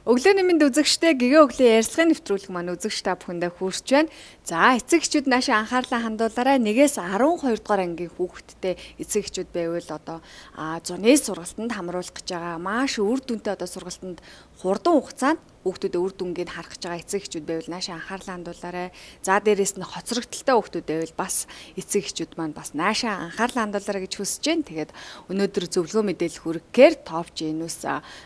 Өглөөний мэнд үзэгчтэй гэгээ өглөө ярьцлагын нэвтрүүлэг маань үзэгч та бүхэндээ хүрч байна. За эцэгчүүд наашаа анхаарлаа хандуулаарай. 1-ээс 12 дугаар ангийн хүүхэдтэй эцэгчүүд байвал одоо 100-ны сургалтанд хамруулах гэж байгаа. Маш үр дүнтэй одоо сургалтанд хурдан хугацаанд хүүхдүүдэд үр дүнгийг харах гэж байгаа эцэгчүүд байвал наашаа анхаарлаа хандуулаарай. За дээрэс нь хоцрогдолтой хүүхдүүд байвал бас эцэгчүүд маань бас наашаа анхаарлаа хандуулаарай гэж хүсэж байна. Тэгээд өнөөдөр зөвлөгөө мэдээлэл хүргэхээр товч энүүс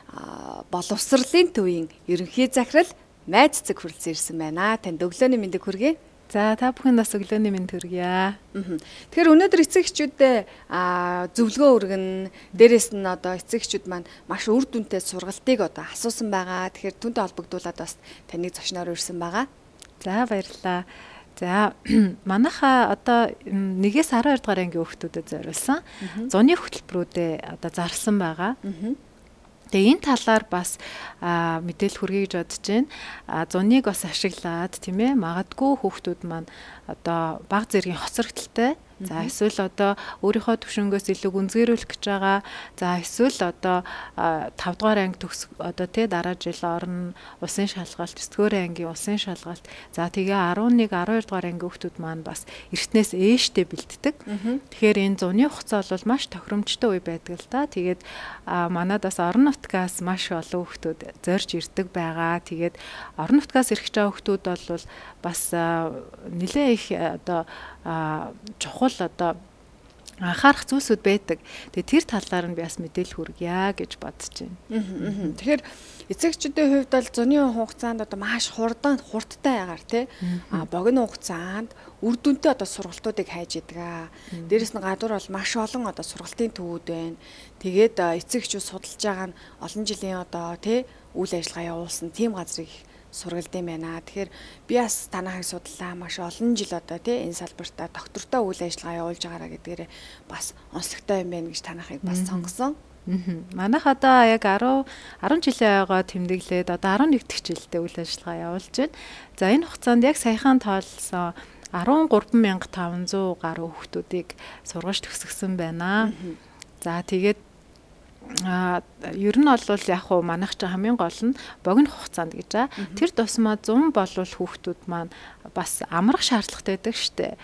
боловсролын төвийн ерөнхий захирал Майд цэцэг хүрэлцэн ирсэн байна. Танд өглөөний мэндийг хүргэе. За та бүхэнд бас өглөөний мэнд хүргье. Тэгэхээр өнөөдөр эцэгчүүдэд зөвлөгөө өргөн дээрэс нь одоо эцэгчүүд маань маш үр дүнтэй сургалтыг одоо асуусан байгаа. Тэгэхээр түүнтэй холбогдуулаад бас таныг зочноор ирсэн байгаа. За баярлалаа. За манайха одоо 1-ээс 12 дугаар ангийн хүүхдүүдэд зориулсан зуны хөтөлбөрүүдэд одоо зарласан байгаа. Тэгээ энэ талаар бас мэдээлэл хүргэе гэж бодож байна. Зуныг бас ашиглаад тийм ээ магадгүй хүүхдүүд маань одоо бага зэргийн хоцрогдолтой. За эсвэл одоо өөрийнхөө төвшнгөөс илүү гүнзгийрүүлэх гэж байгаа. За эсвэл одоо 5 дугаар анги төгс одоо тий дараа жил орно улсын шалгалт, 9 дугаар ангийн улсын шалгалт. За тэгээ 11, 12 дугаар анги хүүхдүүд маань бас эртнээс ээжтэй бэлддэг. Тэгэхээр энэ зуны хугацаа бол маш тохиромжтой үе байдаг л да. Тэгээд манайд бас орон нутгаас маш олон хүүхдүүд зорж ирдэг байгаа. Тэгээд орон нутгаас ирэх гэж байгаа хүүхдүүд бол бас нэлээ их одоо чухал одоо анхаарах зүйлсүүд байдаг. Тэгээ тэр талаар нь би бас мэдээлэл хүргье гэж бодож байна. Тэгэхээр эцэгчүүдийн хувьд бол зуны хугацаанд одоо маш хурдтай ягаар тий богино хугацаанд үр дүнтэй одоо сургалтуудыг хайж идэг. Дээрэс нь гадуур бол маш олон одоо сургалтын төвүүд байна. Тэгээд эцэгчүүд судалж байгаа нь олон жилийн одоо тий үйл ажиллагаа явуулсан тийм газрыг сургалт юм байна. Тэгэхээр би бас танахыг судлаа маш олон жил одоо тий энэ салбартаа доктортой үйл ажиллагаа явуулж байгаараа гэдгээр бас онцлогтой юм байна гэж танахыг бас сонгосон. Манайх одоо яг 10 жилийн ойгоо тэмдэглээд одоо 11 дэх жилдээ үйл ажиллагаа явуулж байна. За энэ хугацаанд яг саяхан тоолсон 13500 гаруй хүүхдүүдийг сургаж төгсгсөн байна. За тэгээд ер нь бол яг уу манайх ч хамгийн гол нь богино хугацаанд гэж байгаа. Тэр тусмаа 100 болвол хүүхдүүд маань бас амрах шаардлагатай байдаг штэ.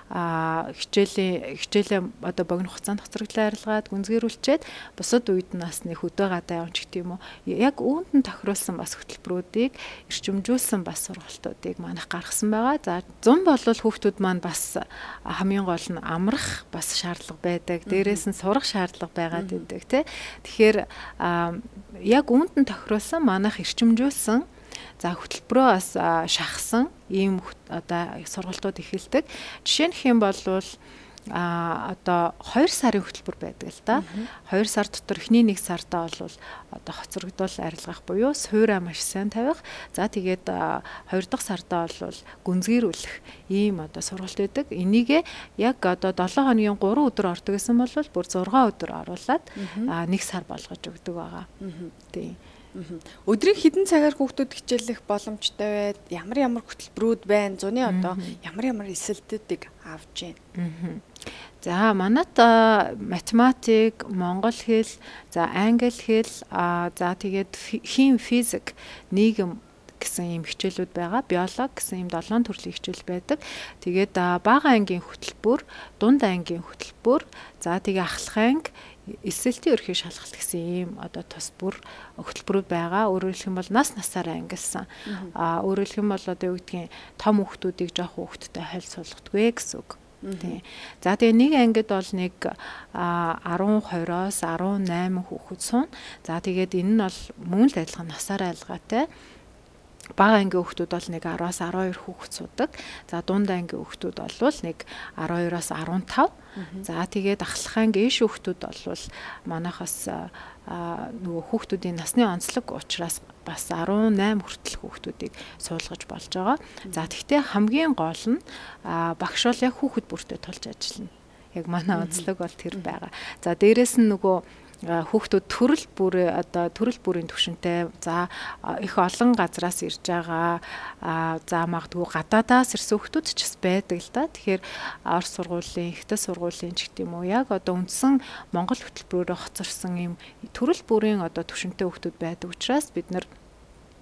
Хичээлээ одоо богино хугацаанд хоцрогдлоо арилгаад гүнзгийрүүлчихэд бусад үед нас нэг хөдөө гадаа явж гэх юм уу. Яг үүнд нь тохируулсан бас хөтөлбөрүүдийг эрчимжүүлсэн бас сургалтуудыг манайх гаргасан байгаа. За 100 болвол хүүхдүүд маань бас хамгийн гол нь амрах бас шаардлага байдаг. Дээрээс нь сурах шаардлага байгаад байдаг тий. Тэгэхээр яг үүнд нь тохируулсан манайх эрчимжүүлсэн за хөтөлбөрөө бас шахсан ийм одоо сургалтууд эхэлдэг. Жишээ нь хэм бол одоо 2 сарын хөтөлбөр байдаг л да. 2 сар дотор эхний 1 сартаа бол одоо хоцрогдол арилгах буюу суураа маш сайн тавих. За тэгээд 2 дахь сартаа бол гүнзгийрүүлэх ийм одоо сургалт байдаг. Энийг яг одоо 7 хоногийн 3 өдөр ордог гэсэн бол бүр 6 өдөр оруулаад 1 сар болгож өгдөг байгаа. Тийм. Өдрийн хэдэн цагаар хүүхдүүд хичээлэх боломжтой вэ? Ямар хөтөлбөрүүд байна? Зуны одоо ямар эсэлтүүдийг авч байна? За манайд математик, монгол хэл, за англи хэл, за тэгээд хим, физик, нийгэм гэсэн ийм хичээлүүд байгаа. Биологи гэсэн ийм 7 төрлийн хичээл байдаг. Тэгээд бага ангийн хөтөлбөр, дунд ангийн хөтөлбөр, за тэгээд ахлах анги эсэлтийн ерхий шалгалт гэсэн ийм одоо тус бүр хөтөлбөрүүд байгаа. Өөрөөр хэлэх юм бол насаараа ангилсан. Өөрөөр хэлэх юм бол одоо юу гэдгийг том хүүхдүүдийг жоох хүүхдтэй хойл суулгадаггүй гэсэн үг. Тийм. За тэгээ нэг ангид бол нэг 10-20-оос 18 хүүхэд сууна. За тэгээд энэ нь бол мөн л адилхан насаараа айлгаатай. Бага ангийн хүүхдүүд бол нэг 10-аас 12 хүүхэд суудаг. За дунд ангийн хүүхдүүд бол нэг 12-аас 15. За тэгээд ахлах ангийн иш хүүхдүүд бол манайхаас нөгөө хүүхдүүдийн насны онцлог учраас бас 18 хүртэл хүүхдүүдийг суулгаж болж байгаа. За тэгтээ хамгийн гол нь багш бол яг хүүхэд бүртээ тулж ажиллана. Яг манай онцлог бол тэр байгаа. За дээрэс нь нөгөө хүүхдүүд төрөл бүрийн түвшинтэй за их олон газраас ирж байгаа за магадгүй гадаадаас ирсэн хүүхдүүд ч бас байдаг л да. Тэгэхээр орос сургуулийн, ихтэй сургуулийн ч гэдэм үү яг одоо үндсэн Монгол хөтөлбөрөөр хоцорсон ийм төрөл бүрийн одоо түвшинтэй хүүхдүүд байдаг учраас бид нар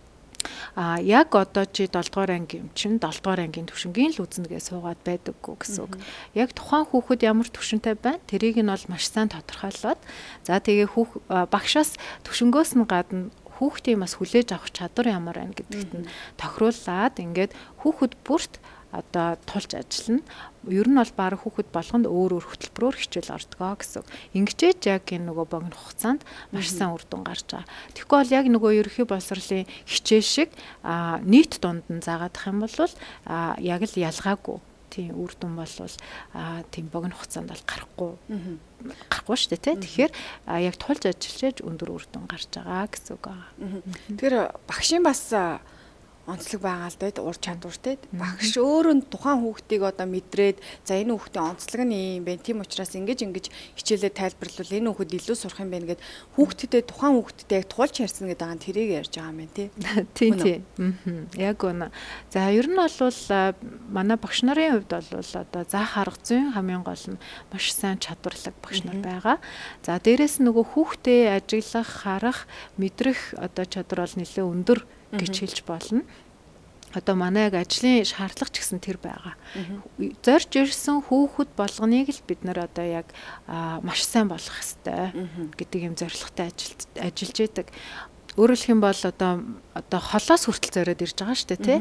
Яг одоо чи 7 дугаар анги юм чинь 7 дугаар ангийн төвшингийн л үзнэгээ суугаад байдаггүй гэсэн үг. Яг тухайн хүүхэд ямар төвшөнтэй байна тэрийг нь бол маш сайн тодорхойлоод за тэгээ багшаас төвшнгөөс нь гадна хүүхдийн бас хүлээж авах чадвар ямар байна гэдэгт нь тохируулаад ингээд хүүхэд бүрт одоо тулж ажиллана. Ер нь бол баг хүүхэд болгонд өөр хөтөлбөрөөр хичээл ордгоо гэсэн. Ингэжээж яг энэ нөгөө богино хугацаанд маш сайн үр дүн гарч байгаа. Тэгэхгүй бол яг нөгөө ерөнхий боловсролын хичээл шиг нийт дунд нь заагаадах юм бол яг л ялгаагүй тийм үр дүн болвол тийм богино хугацаанд бол гарахгүй шүү дээ тий. Тэгэхээр яг тулж ажиллаж өндөр үр дүн гарч байгаа гэсэн үг байгаа. Тэгэхээр багшийн бас онцлог байгаа л дээ ур чадвартай. Багш өөрөө тухайн хүүхдийг одоо мэдрээд за энэ хүүхдийн онцлог нь юм бэ. Тийм учраас ингэж хичээлээ тайлбарлавал энэ хүүхэд илүү сурах юм байна гэд хүүхдэд тухайн хүүхдэд яг тулж ярьсан гэдэг байгаа нь тэрийг ярьж байгаа юм байна тий. Тийм. Яг үнэ. За ер нь бол манай багш нарын хувьд бол одоо заах арга зүйн хамгийн гол нь маш сайн чадварлаг багш нар байгаа. За дээрэс нөгөө хүүхдээ ажиглах, харах, мэдрэх одоо чадвар бол нэлээд өндөр гэж хэлж болно. Одоо манай яг ажлын шаардлага ч гэсэн тэр байгаа. Зорж ирсэн хүүхэд болгоныг л бид нар одоо яг маш сайн болох хэрэгтэй гэдэг юм зорилготой ажиллаж байдаг. Өөрөөр хэлэх юм бол одоо холоос хүртэл зориод ирж байгаа шүү дээ тий.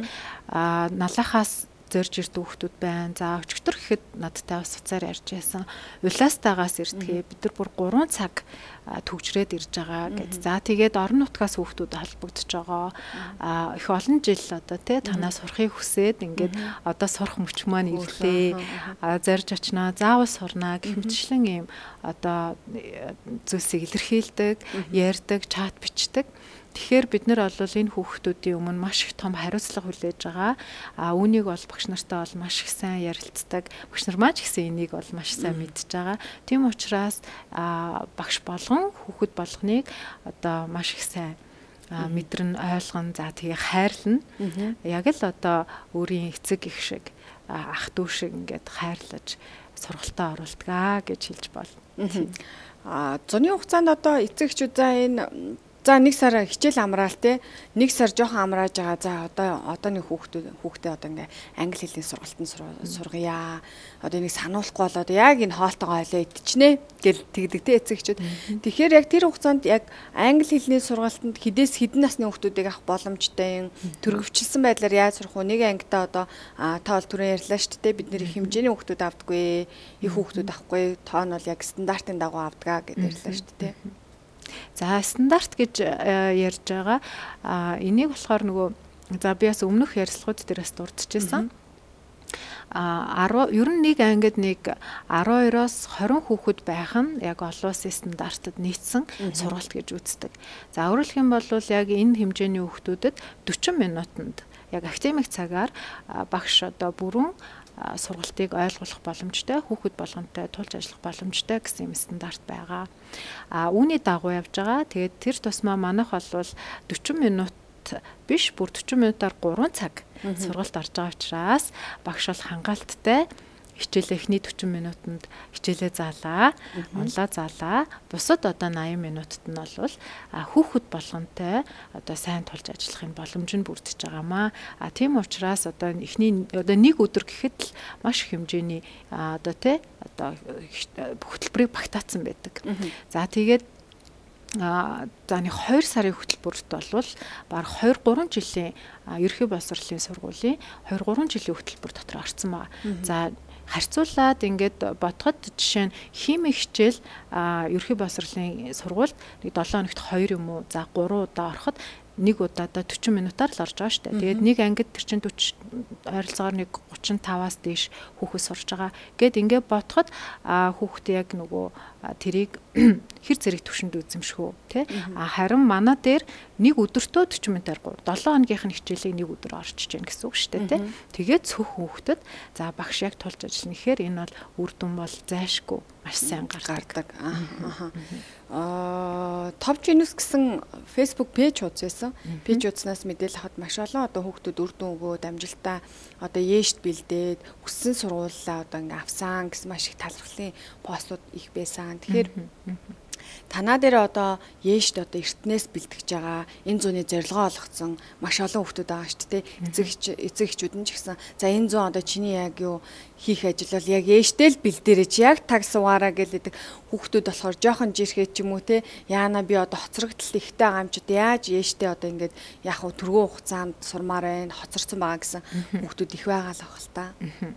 Налахаас зорж ирдэг хүүхдүүд байна. За өчигдөр гэхэд надтай бас уцаар ярьж байсан. Улаастаагаас ирдгээ бид нар бүр 3 цаг төгжрээд ирж байгаа гэд. За тэгээд орон нутгаас хүүхдүүд холбогдож байгаа. Их олон жил одоо тий танаас сурахыг хүсээд ингээд одоо сурах мөч маань ирлээ. Зорж очноо, заавал сурнаа гэх мэтчлэн ийм одоо зүйлсийг илэрхийлдэг, ярьдаг, чат бичдэг. Тэгэхээр бид нар бол энэ хүүхдүүдийн өмнө маш их том хариуцлага хүлээж байгаа. Үүнийг бол багш нартай бол маш их сайн ярилцдаг. Багш нар маань ч гэсэн энийг бол маш сайн мэдж байгаа. Тийм учраас багш болгон хүүхэд болгоныг одоо маш их сайн мэдрэн ойлгон за тэгээ хайрлна. Яг л одоо өөрийн эцэг их шиг ах дүү шиг ингээд хайрлаж сургалтаа оруулдгаа гэж хэлж болно. Зуны хугацаанд одоо эцэг эхчүүд за нэг сар хичээл амраал те нэг сар жоохон амрааж байгаа. За одооний хүүхдээ одоо ингээ англи хэлний сургалтанд сургая. Одоо энийг сануулахгүй болоод яг энэ хоолтойгоо хойлоо идчихнэ гэл тэгдэг те эцэг эхчүүд. Тэгэхээр яг тэр хугацаанд яг англи хэлний сургалтанд хэдэн насны хүүхдүүдийг авах боломжтой юм төрөвчлсэн байдлаар яаж сурах вэ? Нэг ангидаа одоо та бол түрэн ярьлаа шүү дээ. Бид нэр их хэмжээний хүүхдүүд авдаггүй, их хүүхдүүд авахгүй. Тоо нь бол яг стандартын дагуу авдгаа гэдээ ярьлаа шүү дээ. За стандарт гэж ярьж байгаа. Энийг болохоор нөгөө за би бас өмнөх ярилцлагууд дээрээс дурдчихсан. Ер нь нэг ангид нэг 12-оос 20 хүүхэд байх нь яг олон улсын стандартад нийцсэн сургалт гэж үздэг. За өөрөөр хэлэх юм бол яг энэ хэмжээний хүүхдүүдэд 40 минутанд яг академик цагаар багш одоо бүрэн сургалтыг ойлгох боломжтой, хүүхэд болгонтой тулж ажиллах боломжтой гэсэн юм стандарт байгаа. Үүний дагуу явж байгаа. Тэгээд тэр тусмаа манайх бол 40 минут биш бүр 40 минутаар 3 цаг сургалт орж байгаа учраас багш бол хангалттай хичээлээ эхний 40 минутанд хичээлээ заалаа, онлоо заалаа. Бусад одоо 80 минутад нь бол хүүхэд болгонтой одоо сайн тулж ажиллахын боломж нь бүрдэж байгаамаа. Тийм учраас одоо эхний одоо нэг өдөр гэхэд л маш их хэмжээний одоо хөтөлбөрийг багтаацсан байдаг. За тэгээд за нэг 2 сарын хөтөлбөрт бол баг 2-3 жилийн ерөнхий боловсролын сургуулийн 2-3 жилийн хөтөлбөр дотор орсон байгаа. За харьцуулаад ингээд бодоход жишээ нь химийн хичээл ерөнхий боловсролын сургуульд нэг 7 хоногт 2 юм уу за 3 удаа ороход нэг удаадаа 40 минутаар л орж байгаа шүү дээ. Тэгээд нэг ангид тэр чинь 40 ойролцоогоор нэг 35-аас дээш хүүхэд сурж байгаа. Гэт ингээд бодоход хүүхдээ яг нөгөө тэрийг хэр зэрэг төвшөнд үзэмшгөө тий. Харин манай дээр нэг өдөртөө 40 минутаар 7 хоногийнх нь хичээлийг нэг өдөр орчиж гэн гэсэн үг шүү дээ тий. Тэгээд цөх хүүхдэд за багш яг тулж ажиллана гэхээр энэ бол үр дүн бол зайшгүй маш сайн гардаг. Top Genius гэсэн Facebook пэйж хуудсан. Пэйж хуудснаас мэдээлэл хад маш олон одоо хүүхдүүд үр дүн өгөөд амжилтаа одоо ээшд бэлдээд хүссэн сургуулаа одоо ингээ авсан гэсэн маш их талархлын постууд их байсан. Тэгэхээр Танаа дээр одоо Ешд одоо эртнээс бэлтгэж байгаа энэ зууны зорилгоо олгоцсон маш олон хүмүүс байгаа шүү дээ. Эцэг эхчүүд нь ч гэсэн за энэ зүүн одоо чиний яг юу хийх ажил бол яг Ешдэл бэлдээрэж яг таг суугаараа гэлээдэг хүүхдүүд болохоор жоохон жирхээ ч юм уу те яана би одоо хоцрогдол ихтэй гамчд яаж Ешдээ одоо ингээд яг хуу түргэн хугацаанд сурмаар байна хоцорсон байгаа гэсэн хүүхдүүд их байгаа л ах л та.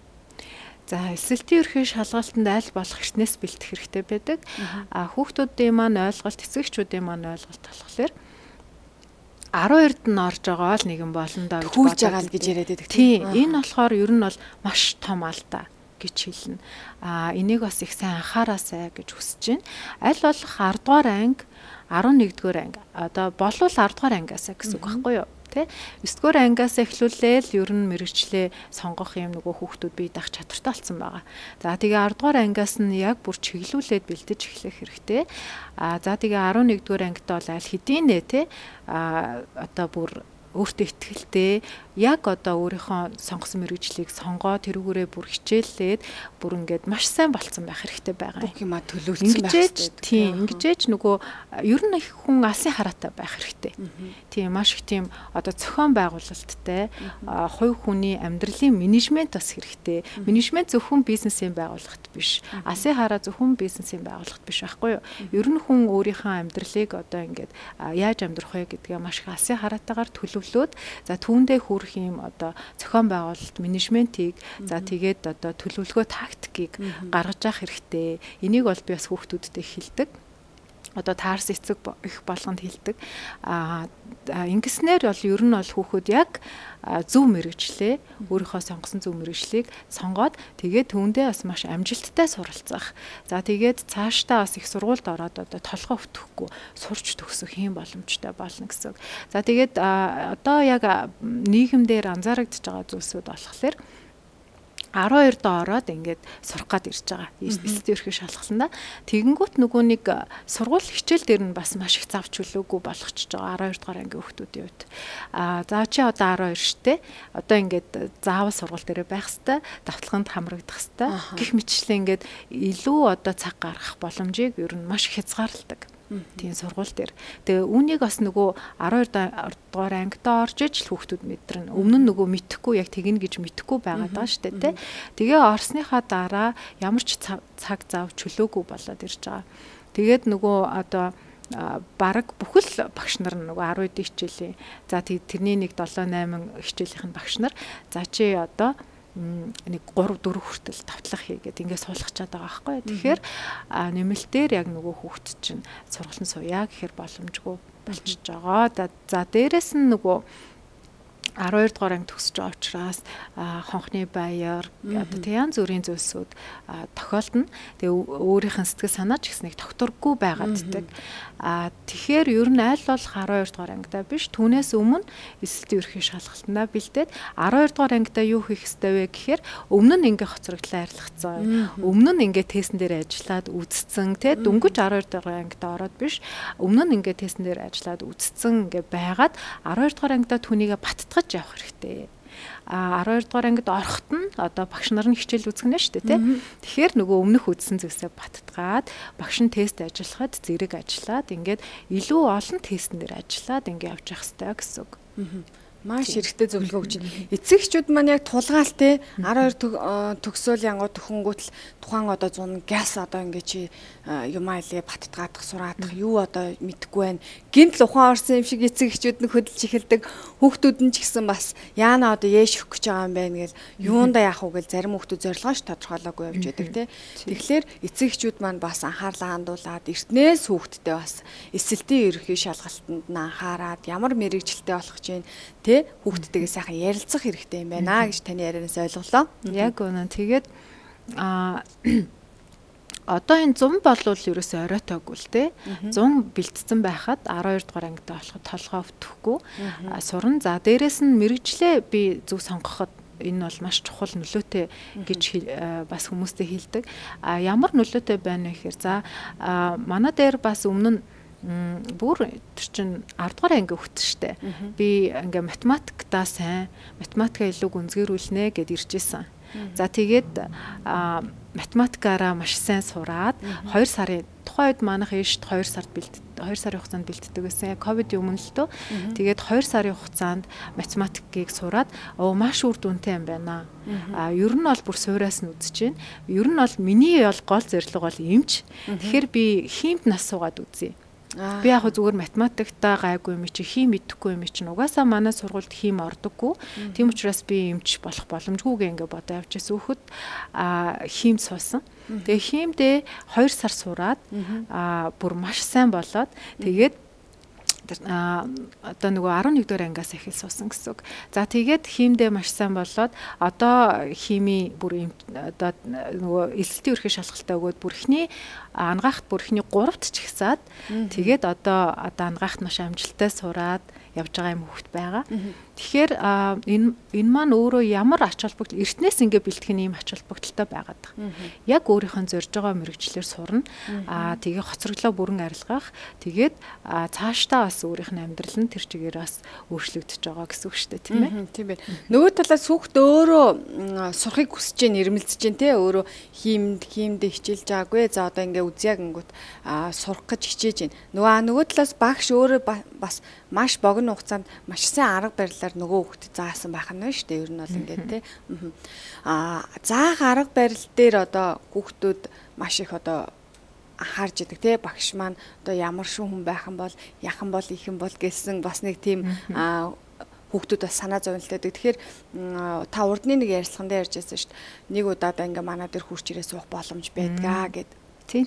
За эсэлтийн ерхий шалгалтанд аль болох эртнээс бэлтэх хэрэгтэй байдаг. Хүүхдүүдийн маань ойлголт, эцэгчүүдийн маань ойлголт болохоор 12-д нь орж байгаа бол нэгэн болно даа гэж бодож байгаа л гэж яриад байдаг. Тийм. Энэ болохоор ер нь бол маш том алдаа гэж хэлнэ. Энийг бас их сайн анхаараасай гэж хүсэж байна. Аль болох 10 дугаар анги, 11 дугаар анги. Одоо болвол 10 дугаар ангиасаа гэсэн үг байхгүй юу? Тэ 9 дугаар ангиас эхлүүлээл ер нь мэрэгчлээ сонгох юм нөгөө хүүхдүүд бие даах чадвартай болсон байгаа. За тэгээ 10 дугаар ангиас нь яг бүр чиглүүлээд бэлдэж эхлэх хэрэгтэй. За тэгээ 11 дугаар ангид бол аль хэдийн нэ тэ одоо бүр өөртөө ихтгэлтэй яг одоо өөрийнхөө сонгосон мэрэгжлийг сонгоо тэрүүгээрээ бүр хичээллээд бүр ингээд маш сайн болцсон байх хэрэгтэй байгаа. Бүх юм төлөвлөсөн байх хэрэгтэй. Тийм, ингэжээч нөгөө ер нь их хүн алсын хараатай байх хэрэгтэй. Тийм, маш их тийм одоо зохион байгуулалттай хувь хүний амьдралын менежмент бас хэрэгтэй. Менежмент зөвхөн бизнесийн байгууллагт биш. Алсын хараа зөвхөн бизнесийн байгууллагт биш байхгүй юу? Ер нь хүн өөрийнхөө амьдралыг одоо ингээд яаж амьдрах вэ гэдгээ маш их алсын хараатайгаар төлөвлөөд за түүндээ хүрэх юм одоо зохион байгуулалт менежментийг за тэгээд одоо төлөвлөгөө тактикийг гаргаж авах хэрэгтэй. Энийг бол би бас хүүхдүүдтэй хэлдэг. Одоо таарс эцэг их болгонд хэлдэг. Ингэснээр бол ер нь бол хүүхэд яг зөв мэрэгчлээ өөрийнхөө сонгосон зөв мэрэгчлийг сонгоод тэгээд түүндээ бас маш амжилттай суралцах. За тэгээд цаашдаа бас их сургуульд ороод одоо толгой өвтөхгүй сурч төгсөх юм боломжтой болно гэсэн. За тэгээд одоо яг нийгэмдэр анзаарэгдэж байгаа зүйлсүүд болохоор 12-д ороод ингээд сурах гад ирж байгаа. Эсэлтийн ерхий шалгалтанда тэгэнгүүт нөгөө нэг сургууль хичээл дээр нь бас маш их завч хүлээгүй болгочихж байгаа 12 дугаар ангийн хүүхдүүдийн хувьд. За чи одоо 12 штэ. Одоо ингээд заавал сургууль дээр байх хэвээр, давталганд хамрагдах хэвээр. Гэх мэтчлээ ингээд илүү одоо цаг гаргах боломжийг ер нь маш их хязгаарладаг. Тийм сургууль дээр. Тэгээ үүнийг бас нөгөө 12 дугаар ангидаа орж ижил хүүхдүүд мэдэрнэ. Өмнө нь нөгөө мэдхгүй яг тэгнэ гэж мэдхгүй байгаад байгаа шүү дээ, тэ. Тэгээ орсныхаа дараа ямар ч цаг зав чөлөөгүй болоод ирж байгаа. Тэгээд нөгөө одоо бараг бүхэл багш нар нөгөө 10 эд хичээлийн за тэрний нэг 7 8 хичээлийнх нь багш нар за чи одоо нэг 3 4 хүртэл давтлах хийгээд ингээд суулгах чад байгаа байхгүй. Тэгэхээр нэмэлтээр яг нөгөө хүүхд чинь сургалтын сууя гэхээр боломжгүй болчихж байгаа. За дээрэс нь нөгөө 12 дугаар анги төгсөж байгаа учраас хонхны баяр одоо янз бүрийн зүйлсүүд тохиолдно. Тэгээ өөрийнх нь сэтгэл санаа ч гэсэн нэг тогтворгүй байгаад ддэг. Тэгэхээр ер нь аль болох 12 дугаар ангидаа биш түүнээс өмнө эсэлтийн ерхий шалгалтандаа бэлдээд 12 дугаар ангидаа юу хийх ёстой вэ гэхээр өмнө нь ингээ хоцрогдлоо арилгацсан. Өмнө нь ингээ тестэн дээр ажиллаад үзсэн тэ дөнгөж 12 дугаар ангидаа ороод биш өмнө нь ингээ тестэн дээр ажиллаад үзсэн ингээ байгаад 12 дугаар ангидаа түүнийгээ баттгаж явах хэрэгтэй. 12 дугаар ангид орохт нь одоо багш нар нь хичээл үзгэнэ шүү дээ тий. Тэгэхээр нөгөө өмнөх үзсэн зүйлсээ баттгаад багш нь тест ажиллахад зэрэг ажиллаад ингээд илүү олон тестэн дээр ажиллаад ингээд явж явах хэрэгтэй гэсэн үг. Маш хэрэгтэй зөвлөгөө өгч байна. Эцэг эхчүүд маань яг тулгаал те 12 төгсөөл янгууд төхөнгүүтэл тухайн одоо зун газ одоо ингээ чи юм айлээ баттгаадах сураадах юу одоо мэдэхгүй байна. Гинт л ухаан орсон юм шиг эцэг эхчүүд нь хөдөлж эхэлдэг. Хүүхдүүд нь ч гэсэн бас яана одоо яэш өгөх гэж байгаа юм байна гэл юунда яах вэ гэл зарим хүүхдүүд зорилгооч тодорхойлоогүй явж байдаг те. Тэгэхээр эцэг эхчүүд маань бас анхаарлаа хандуулад эртнээс хүүхдтэй бас эсэлтийн ерхий шалгалтанд нь анхаарад ямар мэрэгжилтэй болох гэж тэ хүүхдтэйгээ сайхан ярилцах хэрэгтэй юм байна гэж таны ярианаас ойлголоо. Яг үнэн. Тэгээд одоо энэ 100 болвол ерөөсөө оройтойгүй л те 100 бэлтцсэн байхад 12 дугаар ангидаа болоход толгой өвтөхгүй сурна. За дээрэс нь мэрэгчлээ би зөв сонгоход энэ бол маш чухал нөлөөтэй гэж бас хүмүүстэй хэлдэг. Ямар нөлөөтэй байна вэ гэхээр за манай дээр бас өмнө нь бүр тэр чин 10 дугаар анги хөвт штэ. Би ингээ математиктаа сайн, математикаа илүү гүнзгийрүүлнэ гэд ирж исэн. За тэгээд математикаараа маш сайн сураад 2 сарын тухайн үед манайх ишт 2 сарын хугацаанд бэлддэг байсан. Яг ковидын өмнө л дөө. Тэгээд 2 сарын хугацаанд математикийг сураад маш үр дүнтэй юм байна. Ер нь бол бүр суураас нь үзэж байна. Ер нь бол миний гол зорилго бол эмч. Тэгэхээр би химд нас суугаад үзье. Би яг зүгээр математиктаа гайгүй юм чи хим мэдэхгүй юм чи угаасаа манай сургуульд хим ордоггүй. Тийм учраас би эмч болох боломжгүйгээ ингээ бодоо явж байсан. Хүүхэд химд суусан. Тэгээ химдээ 2 сар сураад бүр маш сайн болоод тэгээд одоо нөгөө 11 дугаар ангиас эхэл суусан гэсэн үг. За тэгээд химдээ маш сайн болоод одоо хими бүр одоо нөгөө эсэлтийн өрхөө шалгалтаа өгөөд бүрхний ангаахт бүрхний 3-т ч ихсаад тэгээд одоо ангаахт маш амжилттай сураад явж байгаа юм хөвгт байгаа. Тэгэхээр энэ маань өөрөө ямар ач холбогдол эртнээс ингээ бэлтгэх юм ач холбогдолтой байгаад байгаа. Яг өөрийнхөө зорж байгаа мэрэгчлэр сурна. Тэгээ хоцроглоо бүрэн арилгах. Тэгээд цаашдаа бас өөрийнх нь амьдрал нь тэр чигээр бас өөрчлөгдөж байгаа гэсэн үг шүү дээ, тийм ээ. Тийм байна. Нөгөө талаас хүүхд өөрөө сурахыг хүсэж гэн ирмэлцэж гэн те өөрөө химд хичээлж байгаагүй. За одоо ингээ үзьяг гингүүт сурах гэж хичээж гэн. Нөгөө талаас багш өөрөө бас маш богино хугацаанд маш сайн арга барилаар нөгөө хүүхдэд заасан байх нь шүү дээ. Ер нь бол ингээд те. Заах арга барил дээр одоо хүүхдүүд маш их одоо анхаарч идэг те. Багш маань одоо ямар шүүн хүн байх юм бол яхан бол ихэн бол гэсэн бас нэг тийм хүүхдүүд бас санаа зовлонтой байдаг. Тэгэхээр та урдны нэг ярилцлаганд ярьж байсан шүү дээ. Нэг удаад ингээ манай дээр хурж ирээ суух боломж байдгаа гэд. Тийм.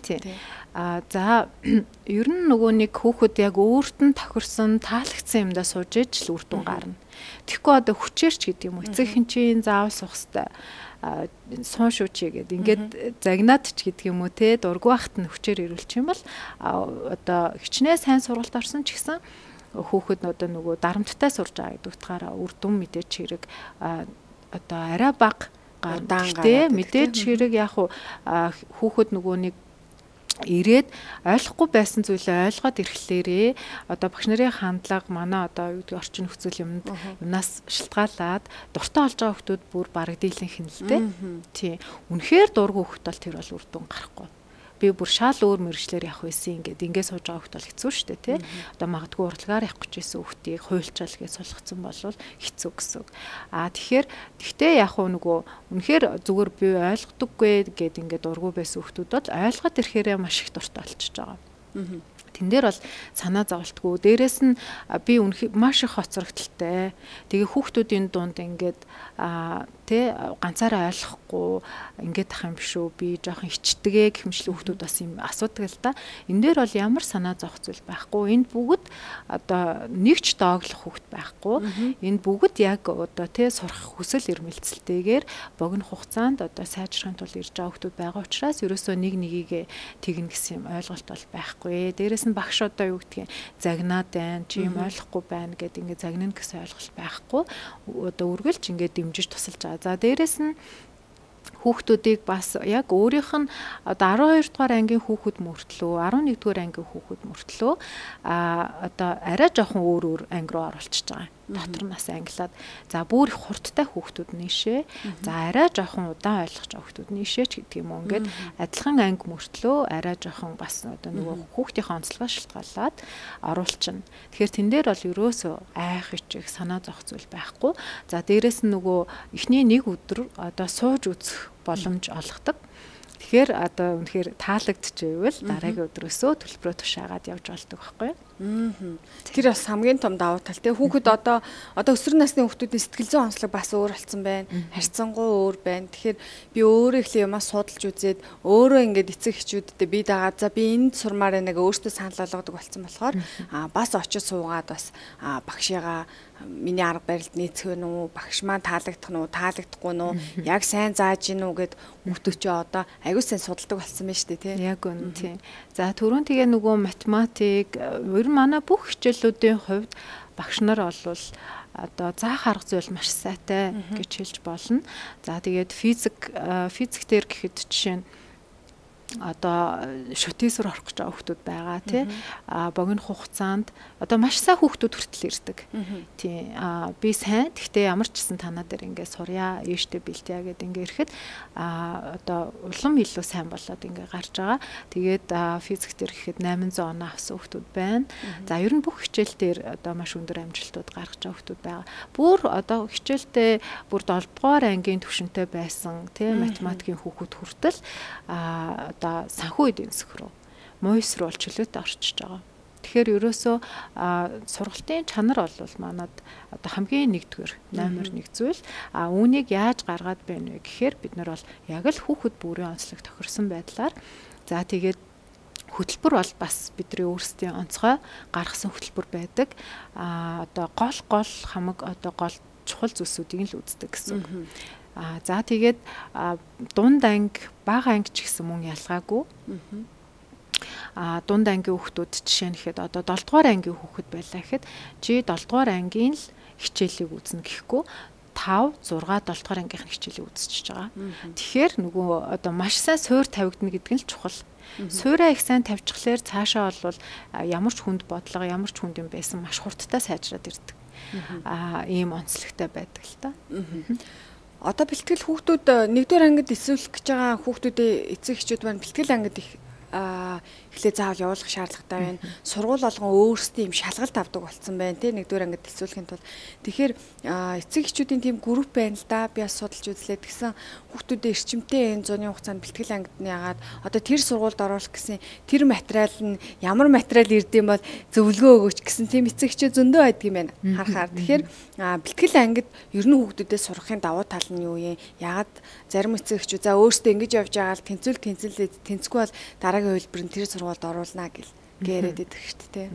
За ер нь нөгөө нэг хүүхэд яг өөрт нь тохирсон таалагдсан юмдаа сууж иж л үр дүн гарна. Тэгэхгүй одоо хүчээрч гэдэг юм уу? Эцэг хэн чинь заавал суух хэвээр суун шүү чи гэдэг. Ингээд загнаад ч гэдэг юм уу те дургүй байхад нь хүчээр ирүүлчих юм бол одоо хичнээн сайн сургалт орсон ч гэсэн хүүхэд одоо нөгөө дарамттай сурж байгаа гэдэг утгаараа үр дүн мэдээч хэрэг одоо арай бага гарна. Гэхдээ мэдээч хэрэг яг хүүхэд нөгөө нэг ирээд ойлгохгүй байсан зүйлээ ойлгоод ирэхлээрээ одоо багш нарын хандлага манай одоо юу гэдэг орчин нөхцөл юмнаас шалтгаалаад дуртай болж байгаа хүмүүс бүр бараг дийлэнх юм л дээ. Тийм. Үнэхээр дургүй хүмүүс бол тэр бол үр дүн гарахгүй. Би бүр шал өөр мэрэгчлэр явах байсан ингээд сууж байгаа хүмүүс бол хэцүү шүү дээ тий. Одоо магадгүй урлагаар явах гэж байсан хүүхдийг хуйлчаал гэж сулгацсан болвол хэцүү гэсэн. Гэхдээ яг нөгөө үнэхээр зүгээр би ойлгодоггүй гэд ингээд дургүй байсан хүмүүс бол ойлгоод ирэхээрээ маш их дуртай болчихж байгаа. Тэн дээр бол санаа зовлтгүй. Дээрээс нь би маш их хоцрогдолтой. Тэгээ хүүхдүүдийн дунд ингээд ганцаараа ойлгохгүй ингээд ах юм биш үү? Би жоохон хичтэгэ гэмшил хүүхдүүд бас юм асуудаг л да. Энэ дээр бол ямар санаа зовх зүйл байхгүй. Энд бүгд одоо нэгч дооглох хүүхд байхгүй. Энэ бүгд яг одоо сурах хүсэл эрмэлзэлтэйгээр богино хугацаанд одоо сайжрахын тулд ирж байгаа хүүхдүүд байгаа учраас ерөөсөө нэг нэгийгээ тэгнэ гэсэн юм ойлголт бол байхгүй. Дээрээс нь багш одоо юу гэдгийг загнаад байна, чи юм ойлгохгүй байна гэдэг ингээд загнана гэсэн ойлголт байхгүй. Одоо үргэлж ингээд дэмжиж тусалж байгаа. За дээрээс нь хүүхдүүдийг бас яг өөрийнх нь одоо 12 дугаар ангийн хүүхэд мөртлөө 11 дугаар ангийн хүүхэд мөртлөө одоо арай жоохон өөр анги руу оруулчихж байгаа. Дотор нас англиад за бүр их хурдтай хүүхдүүд нийшээ за арай жоохон удаан ойлгож байгаа хүүхдүүд нийшээ ч гэдэг юм уу ингээд адилхан анги мөртлөө арай жоохон бас одоо нөгөө хүүхдийн онцлогоо шалтгаалаад оруулчихна. Тэгэхээр тэн дээр бол ерөөсөө айх ичих санаа зовх зүйл байхгүй. За дээрэс нь нөгөө эхний нэг өдөр одоо сууж үзэх боломж олгодог. Тэгэхээр одоо үнэхээр таалагдчихвэл дараагийн өдрөөсөө төлбөрөө тушаагаад явж болдог байхгүй юу? Тэр бас хамгийн том давуу тал те хүүхэд одоо өсвөр насны хүүхдүүдийн сэтгэл зүйн онцлог бас өөр болсон байна. Харьцангуй өөр байна. Тэгэхээр би өөрөө ихлэ юмаа судалж үзээд өөрөө ингээд эцэг эхчүүдтэй би дагаад за би энд сурмаар нэг өөртөө санал болгодог болсон болохоор бас очиж суугаад бас багшигаа миний арга барилд нийцэх нь үү, багш маань таалагдах нь үү, таалагдахгүй нь үү, яг сайн зааж гин үү гэд хүүхдүүд чи одоо аягүй сайн судалдаг болсон байна шүү дээ тий. Яг үнэ тий. За түрүүн тэгээ нөгөө математик ер нь манай бүх хичээлүүдийн хувьд багш нар олвол одоо заах арга зүй маш сайтай гэж хэлж болно. За тэгээд физик дээр гэхэд жишээ нь одоо шүтээсээр орох гэж байгаа хүүхдүүд байгаа тий. Богино хугацаанд одоо маш сайн хүүхдүүд хүртэл ирдэг. Тий. Би сайн. Гэхдээ ямар ч гэсэн танаа дээр ингээ сурья, ээжтэй бэлтээ гэдэг ингээ ирэхэд одоо улам илүү сайн болоод ингээ гарч байгаа. Тэгээд физик дээр ирэхэд 800 оноо авсан хүүхдүүд байна. За ер нь бүх хичээл дээр одоо маш өндөр амжилтууд гаргаж байгаа хүүхдүүд байгаа. Бүр одоо хичээлдээ бүр 7 дугаар ангийн түвшинтэй байсан тий математикийн хүүхэд хүртэл одоо санхүү эдийн засаг руу мойс руу чөлөөтэй орчиж байгаа. Тэгэхээр ерөөсөө сургалтын чанар бол манад одоо хамгийн нэгдүгээр номер 1 зүйл үүнийг яаж гаргаад байна вэ гэхээр бид нар бол яг л хүүхэд бүрийн онцлог тохирсон байдлаар за тэгээд хөтөлбөр бол бас бидний өөрсдийн онцгой гаргасан хөтөлбөр байдаг. Одоо гол хамаг одоо гол чухал зүйлсүүдийг л үздэг гэсэн үг. За тэгээд дунд анги, бага анги ч гэсэн мөн ялгаагүй. Дунд ангийн хүүхдүүд жишээ нь ихэд одоо 7 дугаар ангийн хүүхэд байлаа гэхэд чи 7 дугаар ангийн л хичээлийг үзнэ гэхгүй 5, 6, 7 дугаар ангийнхны хичээлийг үзчихэж байгаа. Тэгэхээр нөгөө одоо маш сайн суур тавигдана гэдэг нь л чухал. Суураа их сайн тавьчихлаар цаашаа бол ямар ч хүнд бодлого, ямар ч хүнд юм байсан маш хурдтай сайжраад ирдэг. Ийм онцлогтой байдаг л та. Одоо бэлтгэл хүүхдүүд 1-р ангид эсвэлэх гэж байгаа хүүхдүүдийн эцэг эхчүүд маань бэлтгэл ангид их эхлээ заавал явуулах шаардлагатай байна. Сургууль болгон өөрсдийн юм шалгалт авдаг болсон байна тий 1-р ангид төсөөлөхийн тулд. Тэгэхээр эцэг эхчүүдийн тийм групп байна л да. Би бас судалж үзлээ. Тэгсэн хүүхдүүдээ эрчимтэй энэ зуны хугацаанд бэлтгэл ангид нь яагаад одоо тэр сургуульд оруулах гэсэн тэр материал нь ямар материал ирдэм бол зөвлөгөө өгөөч гэсэн тийм эцэг эхчүүд зөндөө байдаг юм байна. Харахаар. Тэгэхээр бэлтгэл ангид ер нь хүүхдүүдээ сурахын давуу тал нь юу юм? Яагаад зарим эцэг эхчүүд за өөрсдөө ингэж явж байгаа л тэнцвэхгүй бол дараагийн хөлбөр нь тэр сургуульд оруулнаа гээрээд идэх шүү дээ.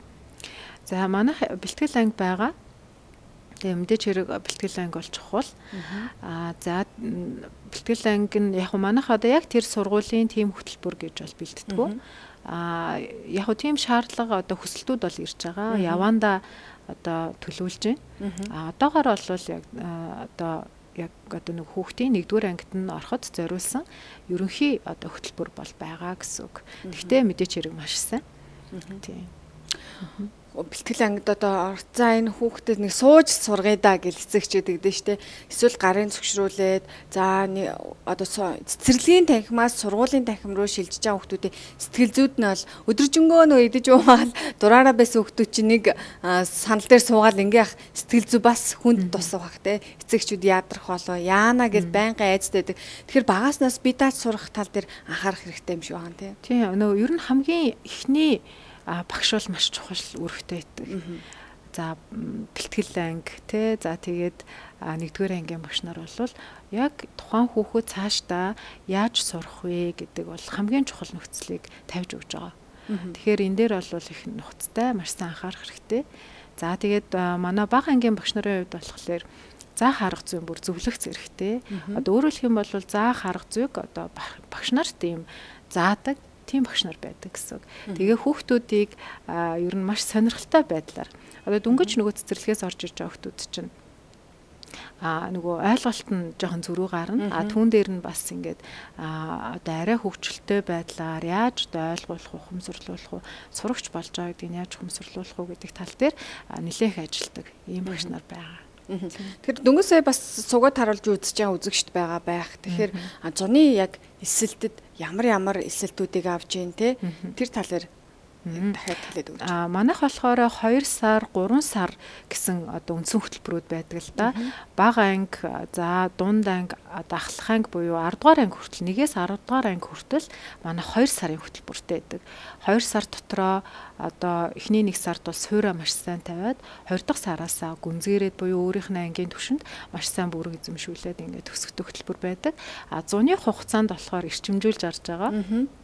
За манайх бэлтгэл анги байгаа. Тэгээ мэдээч хэрэг бэлтгэл анги бол чухал. За бэлтгэл анги нь яг манайх одоо яг тэр сургуулийн тим хөтөлбөр гэж бол бэлддэг. Яг тийм шаардлага одоо хүсэлтүүд бол ирж байгаа. Яванда одоо төлөвлөж байна. Одоогоор бол яг одоо нэг хүүхдийн 1-р ангид нь ороход зориулсан ерөнхий одоо хөтөлбөр бол байгаа гэсэн үг. Гэхдээ мэдээч хэрэг маш сайн. Тийм. Бэлтгэл ангид одоо за энэ хүүхдэд нэг сууж сургая да гэж эцэгчүүд өгдөө штэ. Эсвэл гарын зөвшрүүлээд за одоо цэцэрлэгийн танхимаас сургуулийн танхим руу шилжиж байгаа хүүхдүүдийн сэтгэл зүйд нь бол өдөржингөө нөө идэж уугаал дураараа байсан хүүхдүүд чинь нэг санал дээр суугаал ингээх сэтгэл зүй бас хүнд тусах бах те. Эцэгчүүд яадрах болоо яана гэж байнгын айцтай байдаг. Тэгэхээр багааснаас би даач сурах тал дээр анхаарах хэрэгтэй юм шиг байна те. Тийм нөө ер нь хамгийн ихний багш бол маш чухал үүрэгтэй байдаг. За бэлтгэл анги тий за тэгээд 1-р ангийн багш нар бол яг тухайн хүүхэд цаашдаа яаж сурах вэ гэдэг бол хамгийн чухал нөхцөлийг тавьж өгж байгаа. Тэгэхээр энэ дээр бол их нухацтай маш сайн анхаарах хэрэгтэй. За тэгээд манай бага ангийн багш нарын хувьд болохоор заах арга зүйн бүр зөвлөх зэрэгтэй. Одоо өөрөөр хэлэх юм бол заах арга зүйг одоо багш нарт ийм заадаг тийм багш нар байдаг гэсэн. Тэгээ хүүхдүүдийг ер нь маш сонирхолтой байдлаар одоо дөнгөж нөгөө цэцэрлэгээс орж ирж байгаа хүүхдүүд чинь нөгөө ойлголт нь жоохон зөрүү гарна. Түүн дээр нь бас ингээд одоо арай хөвгчлөлтэй байдлаар яаж одоо ойлгуулах, ухамсарлуулах, сурагч болж байгаа гэдгийг яаж ухамсарлуулах уу гэдэг тал дээр нэлээх ажилтдаг ийм багш нар байгаа. Тэгэхээр дөнгөсөө бас сугаад харуулж үзэж байгаа үзэгчд байгаа байх. Тэгэхээр зуны яг эсэлтэд ямар эсэлтүүдийг авж гин те тэр талаар дахиад хэлээд өгч. Манайх болохоор 2 сар, 3 сар гэсэн одоо үндсэн хөтөлбөрүүд байдаг л да. Бага анги, за дунд анги, ахлах анги буюу 10 дугаар анги хүртэл 1-ээс 10 дугаар анги хүртэл манай 2 сарын хөтөлбөртэй байдаг. 2 сар дотроо одоо эхний 1 сард бол суураа маш сайн тавиад 2 дахь сараасаа гүнзгийрээд буюу өөрийнх нь ангийн түвшинд маш сайн бүрэг эзэмшүүлээд ингээд төсөгдөх хөтөлбөр байдаг. Зуны хугацаанд болохоор эрчимжүүлж арж байгаа.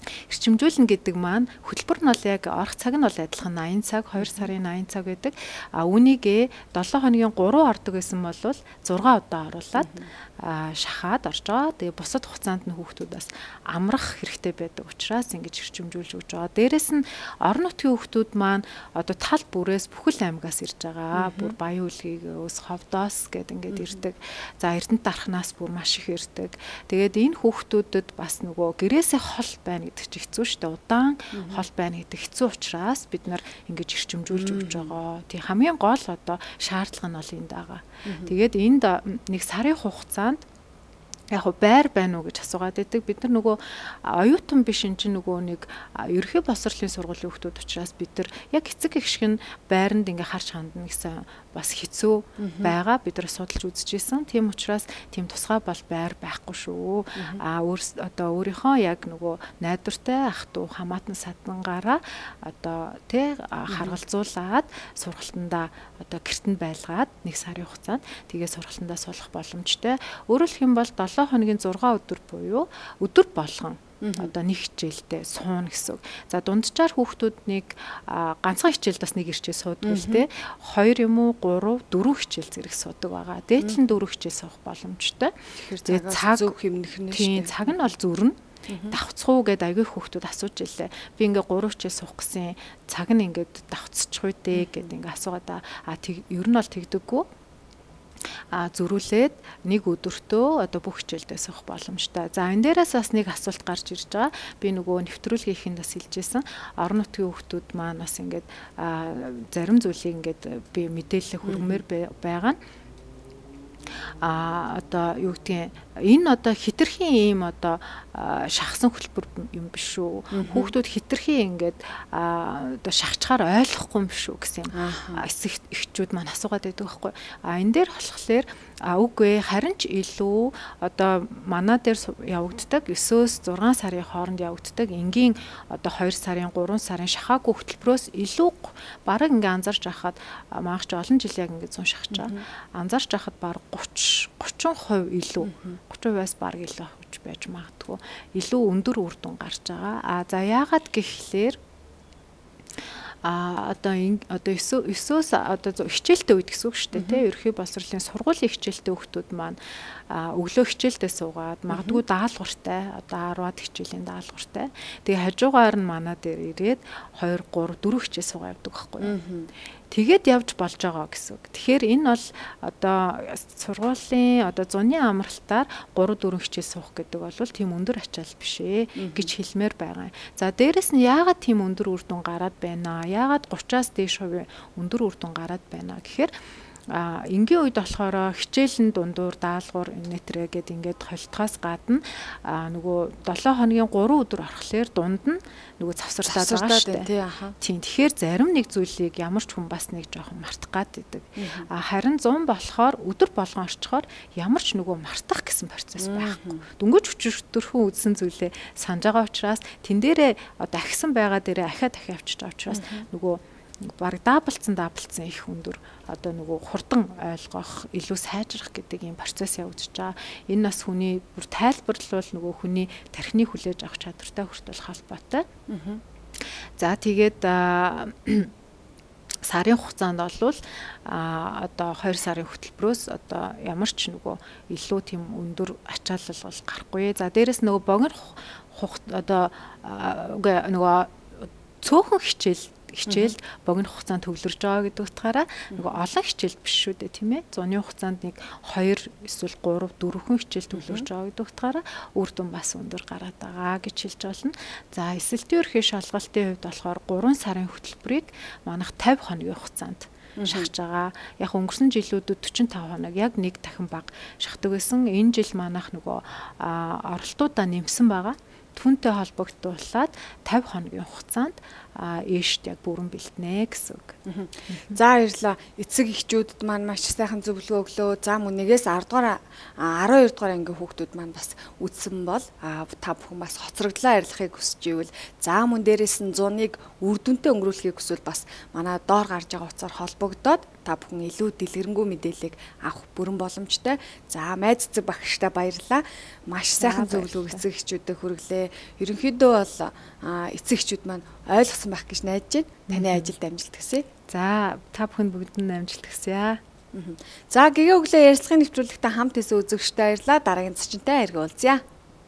Эрчимжүүлнэ гэдэг маань хөтөлбөр нь бол яг орох цаг нь бол адилхан 80 цаг, 2 сарын 80 цаг байдаг. Үүнийг 7 хоногийн 3 ордог байсан бол 6 удаа оруулаад шахаад орж байгаа. Тэгээ бусад хугацаанд нь хүүхдүүд бас амрах хэрэгтэй байдаг учраас ингэж эрчимжүүлж өгч байгаа. Дээрэс нь орон нутгийн хүүхдүүд маань одоо тал бүрээс бүхэл аймагаас ирж байгаа. Бүр Баян Үлгийгөөс, Ховдоос гэд ингээд ирдэг. За Эрдэнэт дархнаас бүр маш их ирдэг. Тэгээд энэ хүүхдүүдэд бас нөгөө гэрээсээ хол байна гэдэг чинь хэцүү шүү дээ. Удаан хол байна гэдэг хэцүү учраас бид нар ингэж эрчимжүүлж өгч байгаа. Тий хамгийн гол одоо шаардлага нь бол энд байгаа. Тэгээд энд нэг сарын хугацаанд яг байр байна уу гэж асуугаад байдаг. Бид нар нөгөө оюутан биш энэ чинь нөгөө нэг ерөнхий боловсролын сургуулийн хүүхдүүд учраас бид нар яг эцэг их шиг нь байранд ингээ харж хандна гэсэн бас хэцүү байгаа. Бид нар судалж үзчихсэн. Тийм учраас тийм тусгай бол байр байхгүй шүү. Одоо өөрийнхөө яг нөгөө найдвартай ах トゥ хамаатан садангаараа одоо тий харгалзуулаад сургалтандаа одоо гэртэнд байлгаад нэг сарын хугацаанд тэгээ сургалтандаа суулгах боломжтой. Өөрөөр хэлэх юм бол 7 хоногийн 6 өдөр буюу өдөр болгон одоо нэг хичээлдээ суuna гэсэн. За дунджаар хүүхдүүд нэг ганцхан хичээлд бас нэг ирчээ суудаг л те 2 юм уу 3 4 хичээл зэрэг суудаг байгаа. Дээдлэн 4 хичээл суух боломжтой. Тэгэхээр цаг зөв хэмнэх нь шүү дээ. Цаг нь бол зүрнэ. Давцах уу гэд аягүй хүүхдүүд асууж илээ. Би ингээ 3 хичээл суух гэсэн цаг нь ингээд давцчих үү дээ гэд ингээ асуугаад ер нь бол тэгдэггүй. Зөрүүлээд нэг өдөртөө одоо бүх хичээлдээ суух боломжтой. За энэ дээрээс бас нэг асуулт гарч ирж байгаа. Би нөгөө нэвтрүүлгийнхээ бас хэлжсэн. Орон нутгийн хүүхдүүд маань бас ингээд зарим зүйлийг ингээд би мэдээлэл хүргэмээр байгаа нь одоо юу гэдгийг энэ одоо хитрхийн ийм одоо шахсан хөтөлбөр юм биш үү. Хүүхдүүд хитрхийн ингээд одоо шахчаар ойлгохгүй юм биш үү гэсэн юм. Эсэх эхчүүд маань асуугаад байдаг байхгүй. Энэ дээр болохоор үгүй харин ч илүү одоо манаа дээр явагддаг 9-өөс 6 сарын хооронд явагддаг энгийн одоо 2 сарын 3 сарын шахаагүй хөтөлбөрөөс илүү бараг ингээ анзарч байхад маахч олон жил яг ингээ зун шахаж байгаа. Анзарч байхад бараг 30% илүү 30%-аас бараг илүү авч байж магадгүй илүү өндөр үр дүн гарч байгаа. За яагаад гэхлээр одоо 9-өөс одоо хичээлтэй үед гэсэн үг шүү дээ тий. Ерөнхий боловсролын сургуулийн хичээлтэй хүүхдүүд маань өглөө хичээлдээ суугаад магадгүй даалгавартай одоо 10-аад хичээлийн даалгавартай. Тэгээ хажуугаар нь манаа дээр ирээд 2 3 4 хичээл суугаа явдаг байхгүй юу. Тэгээд явж болж байгаа гэсэн үг. Тэгэхээр энэ бол одоо сургуулийн одоо зуны амралтаар 3 4 хичээл суух гэдэг бол тийм өндөр ачаал биш ээ гэж хэлмээр байгаа. За дээрэс нь яагаад тийм өндөр үр дүн гараад байна? Яагаад 30-аас дээш хувийн өндөр үр дүн гараад байна гэхээр энгийн үед болохоор хичээлэн дундуур даалгавар нэтрэ гэд ингээд холтгоос гадна нөгөө 7 хоногийн 3 өдөр орохлоор дунд нь нөгөө завсарлаад байгаа шүү дээ. Тийм. Тэгэхээр зарим нэг зүйлийг ямар ч хүн бас нэг жоохон мартах гад идэг. Харин 100 болохоор өдөр болгон орчхоор ямар ч нөгөө мартах гэсэн процесс байхгүй. Дөнгөж өчтөрхөн үзсэн зүйлээ санаж байгаа учраас тэн дээрээ одоо ахисан байгаа дээрээ ахиад авчиж байгаа учраас нөгөө баг даблцсан их өндөр одоо нөгөө хурдан ойлгох, илүү сайжрах гэдэг ийм процесс явагдаж байгаа. Энэ бас хүний бүр тайлбарлал нөгөө хүний тархины хүлээж авах чадвартай хүртэл холбоотой. За тэгээд сарын хугацаанд болвол одоо 2 сарын хөтөлбөрөөс одоо ямар ч нөгөө илүү тийм өндөр ачаалал бол гарахгүй. За дээрэс нөгөө богино одоо нөгөө цөөхөн хичээлд богино хугацаанд төвлөрж байгаа гэдэг утгаараа нөгөө олон хичээл биш шүү дээ тийм ээ. Зуны хугацаанд нэг 2 эсвэл 3 4 хичээл төвлөрж байгаа гэдэг утгаараа үр дүн бас өндөр гараад байгаа гэж хэлж болно. За эсэлтийн ерхий шалгалтын хувьд болохоор 3 сарын хөтөлбөрийг манайх 50 хоногийн хугацаанд шахаж байгаа. Яг өнгөрсөн жилүүдэд 45 хоног яг нэг дахин бага шахдаг байсан. Энэ жил манайх нөгөө оролтуудаа нэмсэн байгаа. Түүнтэй холбогдуулаад 50 хоногийн хугацаанд ээшд яг бүрэн бэлтнэ гэсэн үг. За баярлалаа. Эцэг эхчүүдэд маань маш сайхан зөвлөгөө өглөө. За мөнийгээс 10 дугаар 12 дугаар ангийн хүүхдүүд маань бас үдсэн бол та бүхэн бас хоцрогдлоо арилахыг хүсэж ивэл за мөн дээрээс нь 100-ыг үр дүнтэй өнгөрүүлэхийг хүсвэл бас манай доор гарч байгаа утсаар холбогдоод та бүхэн илүү дэлгэрэнгүй мэдээллийг авах бүрэн боломжтой. За майз цэцэг багштай баярлалаа. Маш сайхан зөвлөгөө эцэг эхчүүдэд хүргэлээ. Ерөнхийдөө бол эцэг эхчүүд маань ойлгосон байх гэж найдаж байна. Таны ажилд амжилт хүсье. За та бүхэнд бүгдэнд амжилт хүсье. За гэгээ өглөө ярилцлагын нэвтрүүлэгтээ хамт исэн үзэгчтэй баярлалаа. Дараагийн зочинтой харьцуулъя.